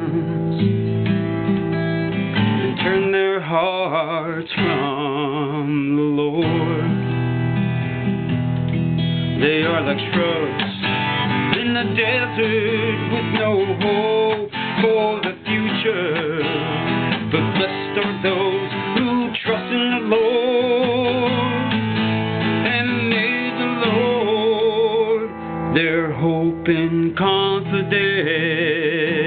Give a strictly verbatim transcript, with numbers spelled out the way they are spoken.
and turn their hearts from the Lord. They are like shrubs in the desert with no hope for the future, but blessed are those who trust in the Lord and made the Lord their hope and confidence.